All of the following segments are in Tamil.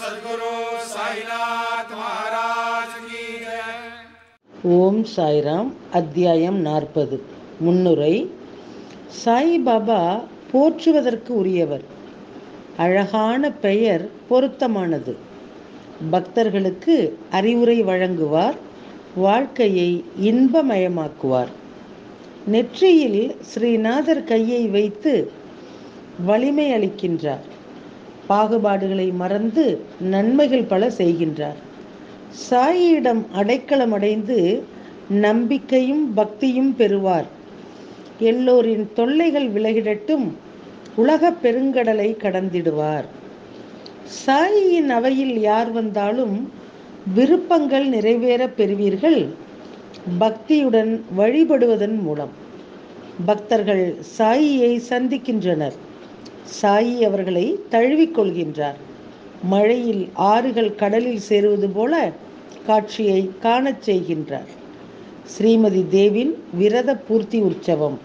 सद्गुरु साईनाथ महाराज की जय। ஓம் சாய்ராம். அத்தியாயம் 40. முன்னுரை. சாய்பாபா போற்றுவதற்கு உரியவர். அழகான பெயர் பொருத்தமானது. பக்தர்களுக்கு அறிவுரை வழங்குவார், வாழ்க்கையை இன்பமயமாக்குவார். நெற்றியில் ஸ்ரீநாதர் கையை வைத்து வலிமை அளிக்கின்றார். பாகுபாடுகளை மறந்து நன்மைகள் பல செய்கின்றார். சாயியிடம் அடைக்கலம் அடைந்து நம்பிக்கையும் பக்தியும் பெறுவார். எல்லோரின் தொல்லைகள் விலகிடட்டும், உலக பெருங்கடலை கடந்திடுவார். சாயியின் அவையில் யார் வந்தாலும் விருப்பங்கள் நிறைவேற பெறுவீர்கள், பக்தியுடன் வழிபடுவதன் மூலம். பக்தர்கள் சாயியை சந்திக்கின்றனர். சாயி அவர்களை தழுவிக்கொள்கின்றார். மழையில் ஆறுகள் கடலில் சேருவது போல காட்சியை காணச் செய்கின்றார். ஸ்ரீமதி தேவின் விரத பூர்த்தி உற்சவம்.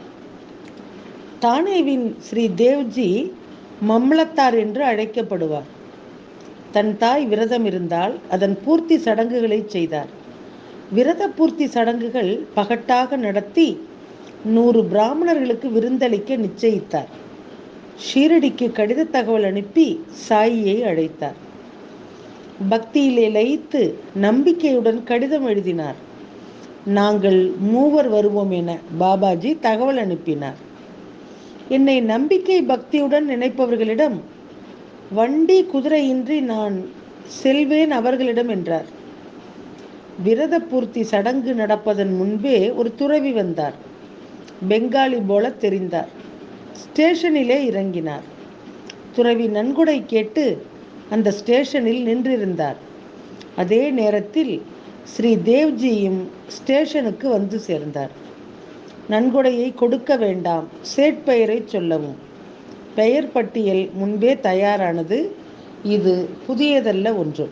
தானேவின் ஸ்ரீ தேவ்ஜி மம்லத்தார் என்று அழைக்கப்படுவார். தன் தாய் விரதம் இருந்தால் அதன் பூர்த்தி சடங்குகளை செய்தார். விரத பூர்த்தி சடங்குகள் பகட்டாக நடத்தி 100 பிராமணர்களுக்கு விருந்தளிக்க நிச்சயித்தார். ஷீரடிக்கு கடித தகவல் அனுப்பி சாயியை அழைத்தார். பக்தியிலே லயித்து நம்பிக்கையுடன் கடிதம் எழுதினார். நாங்கள் 3 வருவோம் என பாபாஜி தகவல் அனுப்பினார். என்னை நம்பிக்கை பக்தியுடன் நினைப்பவர்களிடம் வண்டி குதிரையின்றி நான் செல்வேன் அவர்களிடம் என்றார். விரத பூர்த்தி சடங்கு நடப்பதன் முன்பே ஒரு துறவி வந்தார். பெங்காலி போல தெரிந்தார். ஸ்டேஷனிலே இறங்கினார். துறவி நன்கொடை கேட்டு அந்த ஸ்டேஷனில் நின்றிருந்தார். அதே நேரத்தில் ஸ்ரீ தேவ்ஜியும் ஸ்டேஷனுக்கு வந்து சேர்ந்தார். நன்கொடையை கொடுக்க வேண்டாம், சேட் பெயரை சொல்லவும். பெயர் பட்டியல் முன்பே தயாரானது. இது புதியதல்ல ஒன்று.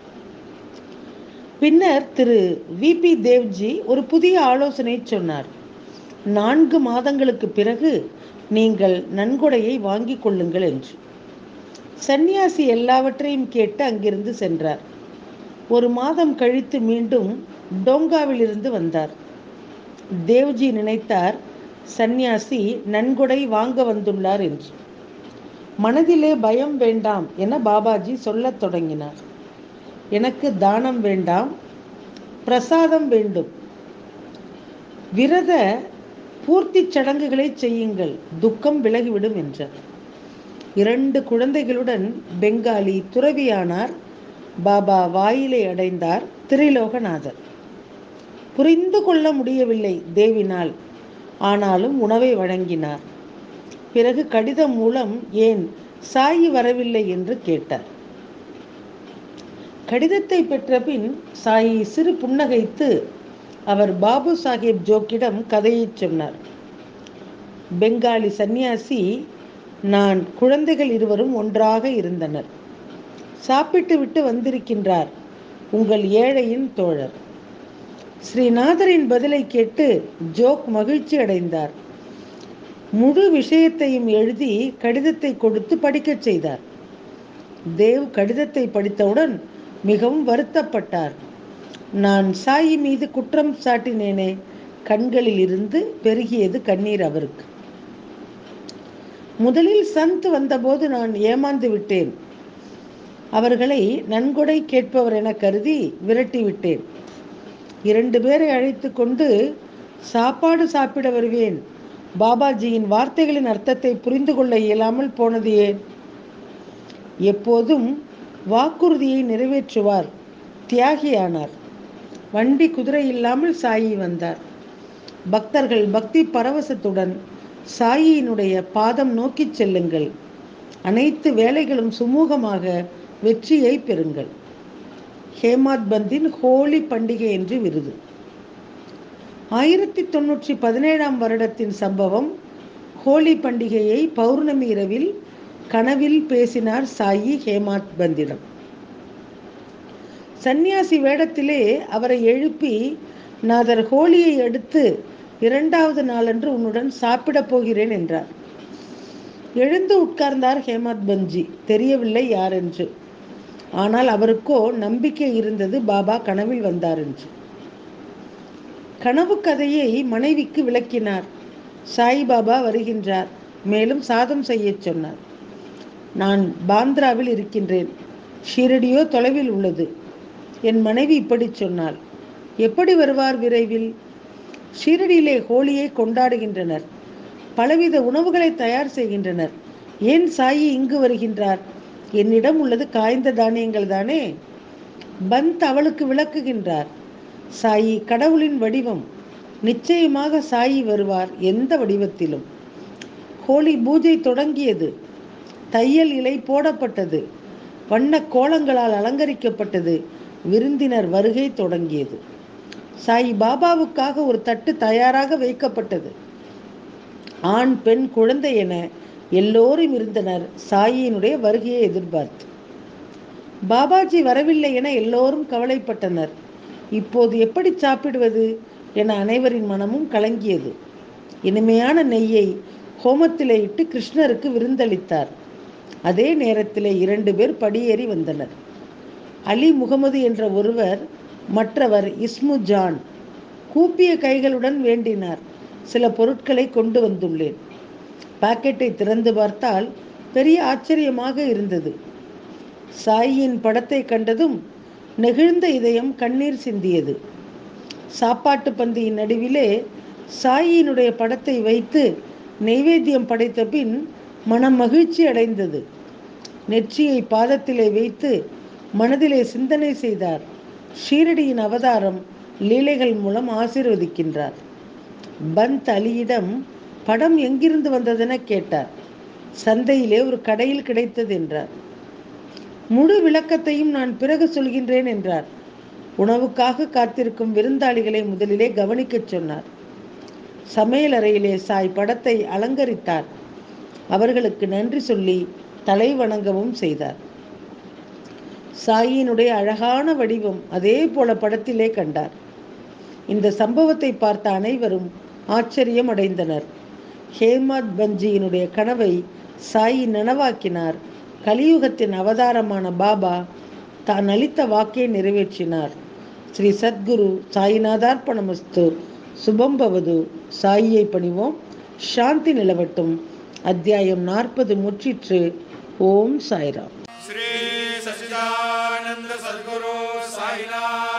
பின்னர் திரு VP தேவ்ஜி ஒரு புதிய ஆலோசனை சொன்னார். 4 மாதங்களுக்கு பிறகு நீங்கள் நன்கொடையை வாங்கிக் கொள்ளுங்கள் என்று. சந்நியாசி எல்லாவற்றையும் கேட்டு அங்கிருந்து சென்றார். 1 மாதம் கழித்து மீண்டும் டோங்காவிலிருந்து வந்தார். தேவ்ஜி நினைத்தார், சந்நியாசி நன்கொடை வாங்க வந்துள்ளார் என்று. மனதிலே பயம் வேண்டாம் என பாபாஜி சொல்லத் தொடங்கினார். எனக்கு தானம் வேண்டாம், பிரசாதம் வேண்டும். விரத பூர்த்தி சடங்குகளை செய்யுங்கள், துக்கம் விலகிவிடும் என்றார். 2 குழந்தைகளுடன் பெங்காலி துறவியானார். பாபா வாயிலை அடைந்தார் திரிலோகநாதர். புரிந்து கொள்ள முடியவில்லை தேவினால். ஆனாலும் உணவை வழங்கினார். பிறகு கடிதம் மூலம் ஏன் சாயி வரவில்லை என்று கேட்டார். கடிதத்தை பெற்ற பின் சாயி சிறு புன்னகைத்து அவர் பாபு சாஹேப் ஜோக்கிடம் கதையை சொன்னார். பெங்காலி சந்நியாசி, நான் குழந்தைகள் இருவரும் ஒன்றாக இருந்தனர். சாப்பிட்டு விட்டு வந்திருக்கின்றார் உங்கள் ஏழையின் தோழர். ஸ்ரீநாதரின் பதிலை கேட்டு ஜோக் மகிழ்ச்சி அடைந்தார். முழு விஷயத்தையும் எழுதி கடிதத்தை கொடுத்து படிக்கச் செய்தார். தேவ் கடிதத்தை படித்தவுடன் மிகவும் வருத்தப்பட்டார். நான் சாயி மீது குற்றம் சாட்டினேனே. கண்களில் இருந்து பெருகியது கண்ணீர் அவருக்கு. முதலில் சந்த் வந்தபோது நான் ஏமாந்து விட்டேன். அவர்களை நன்கொடை கேட்பவர் என கருதி விரட்டிவிட்டேன். 2 பேரை அழைத்து கொண்டு சாப்பாடு சாப்பிட வருவேன். பாபாஜியின் வார்த்தைகளின் அர்த்தத்தை புரிந்து கொள்ள இயலாமல் போனது ஏன்? எப்போதும் வாக்குறுதியை நிறைவேற்றுவார். தியாகியானார். வண்டி குதிரை இல்லாமல் சாயி வந்தார். பக்தர்கள் பக்தி பரவசத்துடன் சாயியினுடைய பாதம் நோக்கி செல்லுங்கள். அனைத்து வேலைகளும் சுமூகமாக வெற்றியை பெறுங்கள். ஹேமாத் பந்தின் ஹோலி பண்டிகை என்று விருது. 1917 வருடத்தின் சம்பவம். ஹோலி பண்டிகையை பௌர்ணமி இரவில் கனவில் பேசினார் சாயி ஹேமாத் பந்திடம். சந்நியாசி வேடத்திலே அவரை எழுப்பி, நாதர் ஹோலியை அடுத்து 2வது நாளன்று உன்னுடன் சாப்பிடப் போகிறேன் என்றார். எழுந்து உட்கார்ந்தார் ஹேமாத் பந்த்ஜி. தெரியவில்லை யார் என்று. ஆனால் அவருக்கோ நம்பிக்கை இருந்தது பாபா கனவில் வந்தார் என்று. கனவு கதையை மனைவிக்கு விளக்கினார். சாய்பாபா வருகின்றார், மேலும் சாதம் செய்ய சொன்னார். நான் பாந்திராவில் இருக்கின்றேன், ஷிரடியோ தொலைவில் உள்ளது. என் மனைவி இப்படி சொன்னாள். எப்படி வருவார் விரைவில்? ஷிரடியிலே ஹோலியை கொண்டாடுகின்றனர், பலவித உணவுகளை தயார் செய்கின்றனர். ஏன் சாயி இங்கு வருகின்றார்? என்னிடம் உள்ளது காய்ந்த தானியங்கள் தானே. பந்த் அவளுக்கு விளக்குகின்றார். சாயி கடவுளின் வடிவம், நிச்சயமாக சாயி வருவார், எந்த வடிவத்திலும். ஹோலி பூஜை தொடங்கியது. தையல் இலை போடப்பட்டது, வண்ண கோலங்களால் அலங்கரிக்கப்பட்டது. விருந்தினர் வருகை தொடங்கியது. சாயி பாபாவுக்காக ஒரு தட்டு தயாராக வைக்கப்பட்டது. ஆண் பெண் குழந்தை என எல்லோரும் இருந்தனர், சாயியினுடைய வருகையை எதிர்பார்த்து. பாபாஜி வரவில்லை என எல்லோரும் கவலைப்பட்டனர். இப்போது எப்படி சாப்பிடுவது என அனைவரின் மனமும் கலங்கியது. இனிமையான நெய்யை ஹோமத்திலே இட்டு கிருஷ்ணருக்கு விருந்தளித்தார். அதே நேரத்திலே 2 பேர் படியேறி வந்தனர். அலி முகமது என்ற ஒருவர், மற்றவர் இஸ்மு ஜான். கூப்பிய கைகளுடன் வேண்டினார். சில பொருட்களை கொண்டு வந்துள்ளேன். பாக்கெட்டை திறந்து பார்த்தால் பெரிய ஆச்சரியமாக இருந்தது. சாயியின் படத்தை கண்டதும் நெகிழ்ந்த இதயம் கண்ணீர் சிந்தியது. சாப்பாட்டு பந்தியின் நடுவிலே சாயியினுடைய படத்தை வைத்து நைவேத்தியம் படைத்த பின் மனம் மகிழ்ச்சி அடைந்தது. நெற்றியை பாதத்திலே வைத்து மனதிலே சிந்தனை செய்தார். ஷீரடியின் அவதாரம் லீலைகள் மூலம் ஆசீர்வதிக்கின்றார். பந்த் அலியிடம் படம் எங்கிருந்து வந்ததென கேட்டார். சந்தையிலே ஒரு கடையில் கிடைத்தது என்றார். முழு விளக்கத்தையும் நான் பிறகு சொல்கின்றேன் என்றார். உணவுக்காக காத்திருக்கும் விருந்தாளிகளை முதலிலே கவனிக்கச் சொன்னார். சமையல் அறையிலே சாய் படத்தை அலங்கரித்தார். அவர்களுக்கு நன்றி சொல்லி தலை வணங்கவும் செய்தார். சாயினுடைய அழகான வடிவம் அதே போல படத்திலே கண்டார். இந்த சம்பவத்தை பார்த்த அனைவரும் ஆச்சரியம் அடைந்தனர். ஹேமத் பஞ்சியினுடைய கனவை சாயி நனவாக்கினார். கலியுகத்தின் அவதாரமான பாபா தான் அளித்த வாக்கை நிறைவேற்றினார். ஸ்ரீ சத்குரு சாயிநாதார்ப்பணமஸ்து. சுபம் பவது. சாயியை பணிவோம், சாந்தி நிலவட்டும். அத்தியாயம் 40 முற்றிற்று. ஓம் சாய்ராம். श्री सच्चिदानंद सद्गुरु साईनाथ